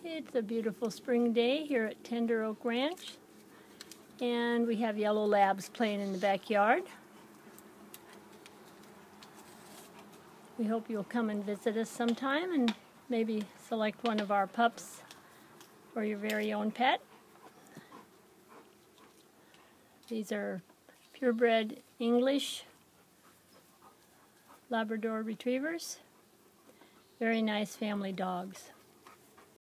It's a beautiful spring day here at Tender Oak Ranch, and we have yellow labs playing in the backyard. We hope you'll come and visit us sometime and maybe select one of our pups for your very own pet. These are purebred English Labrador retrievers. Very nice family dogs.